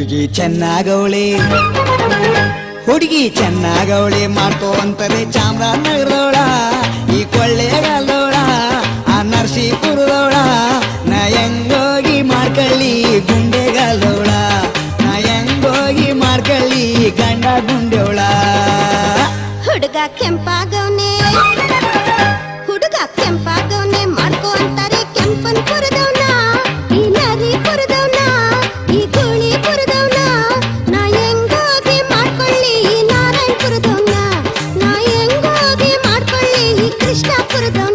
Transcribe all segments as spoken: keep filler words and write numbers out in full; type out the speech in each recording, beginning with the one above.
ಹುಡುಗಿ ಚೆನ್ನಾಗವಳೆ ಹುಡುಗಿ ಚೆನ್ನಾಗವಳೆ ಮಾಡ್ಕೋ ಅಂತಾರೆ ಚಾಮರಾಜನಗರದವಳ ಈ ಕೊಳ್ಳೇಗಾಲದವಳ ಆ ನರಸೀಪುರದವಳ ನಾ ಹೆಂಗೋಗಿ ಮಾಡ್ಕೊಳ್ಳಿ ಗುಂಡೆಗಾಲದವಳ ನಾ ಹೆಂಗೋಗಿ ಮಾಡ್ಕೊಳ್ಳಿ ಗಂಡ ಗುಂಡೆವಳ ಹುಡುಗ ಕೆಂಪಾಗವನೆ ಹುಡುಗ ಕೆಂಪಾಗವನೆ ಮಾಡ್ಕೋ ಅಂತಾರೆ ಕೆಂಪನ್ ಪುರದವನ ಈ ನರಿ ಪುರದವನ ಈ ಗೂಳಿ ಪುರದವನ ನಾ ಹೆಂಗೋಗಿ ಮಾಡ್ಕೊಳ್ಳಿ ಈ ನಾರಾಯಣಪುರದವನ ನಾ ಹೆಂಗೋಗಿ ಮಾಡ್ಕೊಳ್ಳಿ ಈ ಕೃಷ್ಣಾಪುರದವನ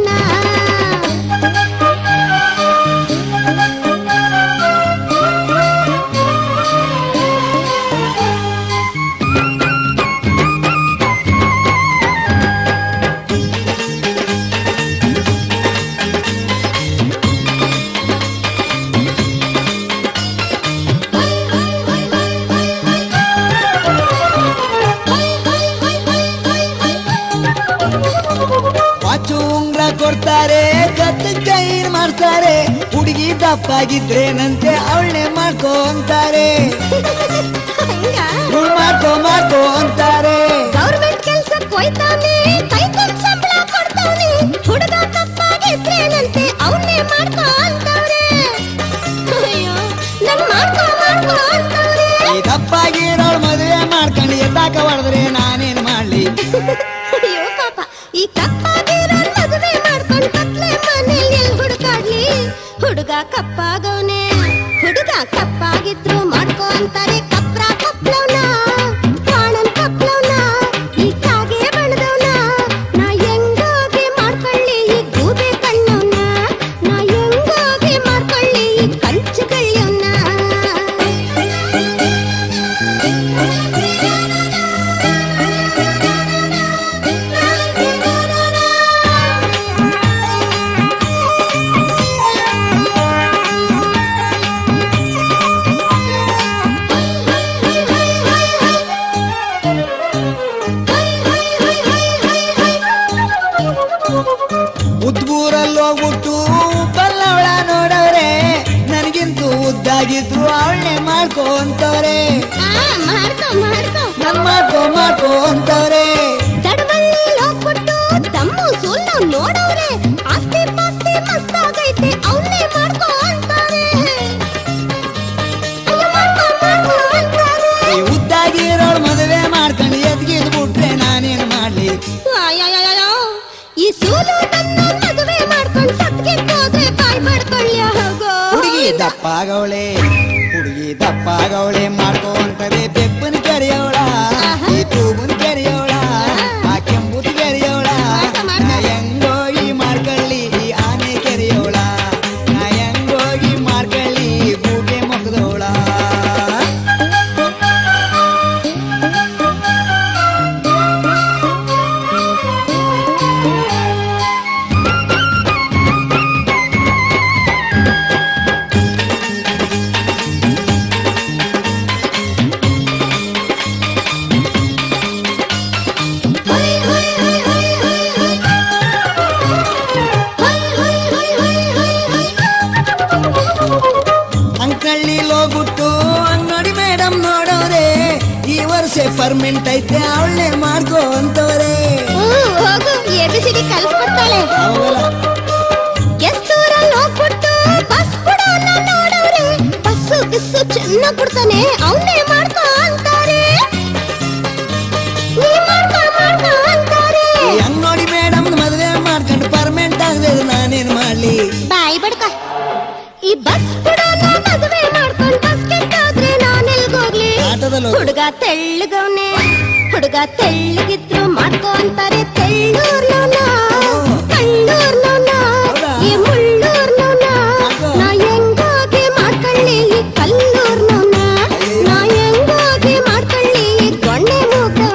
ಕೊಡ್ತಾರೆ ಕತ್ತ ಕೈನ್ ಮಾಡ್ತಾರೆ ಹುಡುಗಿ ದಪ್ಪಾಗಿದ್ರೇನಂತೆ ಅವಳನ್ನೇ ಮಾಡ್ಕೋ ಅಂತಾರೆ ಮಾಡ್ಕೋ ಮಾಡ್ಕೋ ಅಂತಾರೆ ಗೌರ್ಮೆಂಟ್ ಕೆಲ್ಸಕ್ಕೆ ಹೋಯ್ತಾನೆ ಕೈ ಕೊಟ್ಟು ಸಂಬಳ ಕೊಡ್ತಾನೆ ಹುಡುಗ ದಪ್ಪಾಗಿದ್ರೇನಂತೆ ಅವನ್ನೇ ಮಾಡ್ಕೋ ಅಂತಾರೆ ಅಯ್ಯೋ ನನ್ ಮಾಡ್ಕೋ ಮಾಡ್ಕೋ ಅಂತಾರೆ ಈ ದಪ್ಪಾಗಿರೋಳ್ ಮದುವೆ ಮಾಡ್ಕೊಂಡು ಎದ್ದಾಕ ಹೊಡೆದ್ರೆ ನಾನೇನ್ ಮಾಡ್ಲಿ ಅಯ್ಯೋ ಪಾಪ ಈ ಕಪ್ಪಾಗಿರೋಳ್ ಮದುವೆ ಮಾಡ್ಕೊಂಡು ಕತ್ಲೆ ಮನೇಲಿ ಎಲ್ಲಿ ಹುಡುಕಾಡ್ಲಿ ಹುಡುಗ ಕಪ್ಪಾಗವನೆ ಹುಡುಗ ಕಪ್ಪಾಗಿದ್ರು ಮಾಡ್ಕೋ ಅಂತಾರೆ ಕಪ್ರ ಕಪ್ಲವ್ನ ಕಾಣನ್ ಕಪ್ಲವ್ನ ಈ ಕಾಗೆ ಬಣ್ಣದವ್ನ ನಾ ಹೆಂಗೋಗಿ ಮಾಡ್ಕೊಳ್ಳಿ ಈ ಗೂಬೆ ಕಣ್ಣವ್ನ ನಾ ಹೆಂಗೋಗಿ ಮಾಡ್ಕೊಳ್ಳಿ ಈ ಕಂಚು ಕಳ್ಯವ್ನ ಉದ್ಬೂರಲ್ಲಿ ಹೋಗ್ಬಿಟ್ಟು ಬಲ್ಲವಳ ನೋಡವ್ರೆ ನನಗಿಂತೂ ಉದ್ದಾಗಿದ್ರು ಅವಳನ್ನೇ ಮಾಡ್ಕೋ ಅಂತವ್ರೆ ಮಾಡ್ಕೋ ಮಾಡ್ಕೋ ನನ್ ಮಾಡ್ಕೋ ಮಾಡ್ಕೋ ಅಂತವ್ರೆ ದಡಬಳ್ಳಿ ಹೋಗ್ಬಿಟ್ಟು ತಮ್ಮು ಸುಳ್ಳು ನೋಡವ್ರೆ ಆಸ್ತಿ ಪಾಸ್ತಿ ಮಸ್ತಾಗೈತೆ ಅವನ್ನೇ ಮಾಡ್ಕೋ ಅಂತಾರೆ ಅಯ್ಯೋ ಮಾಡ್ಕೋ ಮಾಡ್ಕೋ ಅಂತಾರೆ ಈ ಉದ್ದಾಗಿರೋಳ್ ಮದುವೆ ಮಾಡ್ಕೊಂಡು ಎದ್ಗಿದ್ ಬಿಟ್ರೆ ನಾನೇನ್ ಮಾಡ್ಲಿ ಅಯ್ಯಯ್ಯಯ್ಯೋ ಈ ಸೂಲು ನನ್ನ ಮದುವೆ ಮಾಡ್ಕೊಂಡು ಸತ್ಗೆದ್ದೋದ್ರೆ ಬಾಯ್ ಮಾಡ್ಕೊಳ್ಳ್ಯ ಹೋಗೋ ಹುಡುಗಿ ದಪ್ಪಾಗವಳೆ ಹುಡುಗಿ ದಪ್ಪಾಗವಳೆ ಮಾಡ್ಕೋ ಅಂತಾರೆ ಬೆಪ್ಪನ ಕೆರೆಯವಳ ಈ ತೂಬನ್ ಕೆರೆಯವಳ ಆ ಕೆಂಬುದ ಕೆರೆಯವಳ ನಾ ಹೆಂಗೋಗಿ ಮಾಡ್ಕೊಳ್ಳಿ ಈ ಆನೆ ಕೆರೆಯವಳ ನಾ ಹೆಂಗೋಗಿ ಮಾಡ್ಕೊಳ್ಳಿ ಗೂಬೆ ಮುಖದವಳ ಅಂಕಳ್ಳಿಲ್ ಹೋಗ್ಬಿಟ್ಟು ನೋಡಿ ಮೇಡಮ್ ನೋಡವ್ರೆ ಈ ವರ್ಷ ಪರ್ಮೆಂಟ್ ಐತೆ ಅವಳನ್ನೇ ಮಾಡ್ಕೋ ಅಂತವ್ರೆ ಹೋಗು ಎ ಬಿ ಸಿ ಡಿ ಕಲ್ಸ್ಕೊಡ್ತಾಳೆ ಎಷ್ಟೂರಲ್ಲಿ ಹೋಗ್ಬಿಟ್ಟು ಬಸ್ ಬಿಡೋನ ನೋಡವ್ರೆ ಬಸ್ಸು ಗಿಸ್ಸು ಚೆನ್ನಾಗ್ ಕೊಡ್ತಾನೆ ಅವನ್ನೇ ಮಾಡ್ಕೋ ಅಂತಾರೆ ನೀ ಮಾಡ್ಕೋ ಮಾಡ್ಕೋ ಅಂತಾರೆ ಹಂಗ್ ನೋಡಿ ಮೇಡಮ್ ಮದುವೆ ಮಾಡ್ಕೊಂಡು ಪರ್ಮೆಂಟ್ ಆಗದೆ ನಾನೇನ್ ಮಾಡ್ಲಿ ಬಾಯ್ ಬಡ್ಕ ಈ ಬಸ್ ಬಿಡೋನ ಮದುವೆ ಮಾಡ್ಕೊಂಡು ಬಸ್ ಕೆಟ್ಟೋದ್ರೆ ನಾನೆಲ್ಗೋಗ್ಲಿ ಹುಡುಗ ತೆಳ್ಳಗವ್ನೆ ಹುಡುಗ ತೆಳ್ಳಗಿದ್ರು ಮಾಡ್ಕೋ ಅಂತಾರೆ ತೆಳ್ಳೂರ್ನವ್ನ ಕಳ್ಳೂರ್ನವ್ನ ಈ ಮುಳ್ಳೂರ್ನವ್ನ ನಾ ಹೆಂಗೋಗಿ ಮಾಡ್ಕೊಳ್ಳಿ ಈ ಕಲ್ಲೂರ್ನವ್ನ ನಾ ಹೆಂಗೋಗಿ ಮಾಡ್ಕೊಳ್ಳಿ ಈ ಗೊಂಡೆ ಮೂಗವ್ನ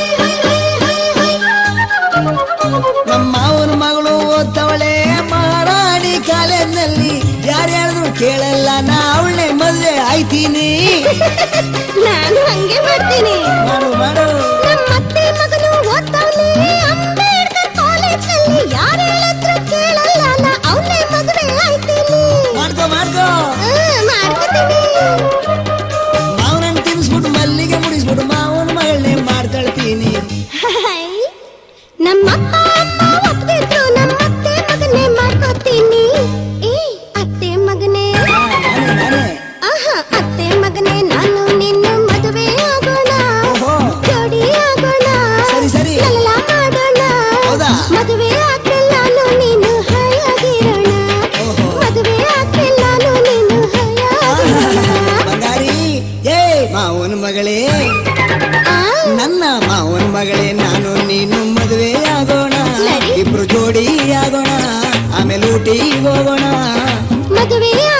ನಮ್ಮ ಮಾವನ ಮಗಳು ಓದ್ತವಳೆ ಮಾಡ ಕೇಳಲ್ಲ ನಾ ಅವಳನ್ನೇ ಮದುವೆ ಆಯ್ತೀನಿ. ನಾನು ಹಂಗೆ ಮಾಡ್ತೀನಿ. ಮಾಡು ಮಾಡು. ನಮ್ಮ ಅತ್ತೆ ಮಗನು ಓದ್ತಾನೆ ಅಂಬೇಡ್ಕರ್ ಕಾಲೇಜಲ್ಲಿ. ಯಾರು ಹೇಳಿದ್ರು ಕೇಳಲ್ಲ ನಾ ಅವನೇ ಮದುವೆ ಆಯ್ತೀನಿ. ಮಾಡ್ಕೋ ಮಾಡ್ಕೋ. ಮಾಡ್ಕೊತೀನಿ. ಮಾವನನ್ನು ತಿನ್ಸ್ಬಿಟ್ಟು ಮಲ್ಲಿಗೆ ಮುಡಿಸ್ಬಿಟ್ಟು ಮಾವನ ಮಗಳನ್ನೇ ಮಾಡ್ಕೊಳ್ತೀನಿ. ನಮ್ಮ ಅಪ್ಪ ಅಮ್ಮ ಒಪ್ಪಿದ್ರು ನಮ್ಮ ಅತ್ತೆ ಮಗನೇ ಮಾಡ್ಕೊತೀನಿ. ಏ ಅತ್ತೆ ಮಗನೇ, ಆಹಾ ಅತ್ತೆ ಮಗನೇ, ನಾನು ನಿನ್ನ ಮದುವೆ ಆಗೋಣ, ಜೋಡಿ ಆಗೋಣ, ಸರಿ ಸರಿ ಲಲಲ ಮಾಡೋಣ. ಮದುವೆ ಆದ್ಮೇಲೆ ನಾನು ನೀನು ಹಾಯಾಗಿರೋಣ. ಮದುವೆ ಆದ್ಮೇಲೆ ನಾನು ನೀನು ಹಾಯಾಗಿರೋಣ. ಬಂಗಾರಿ ಏ ಮಾವನ ಮಗಳೇ, ನನ್ನ ಮಾವನ ಮಗಳೇ, ನಾನು ನೀನು ಮದುವೆ ಆಗೋಣ. ಇಬ್ರು ಜೋಡಿ ಆಗೋಣ, ಆಮೇಲೆ ಊಟಿ ಹೋಗೋಣ. ಮದುವೆ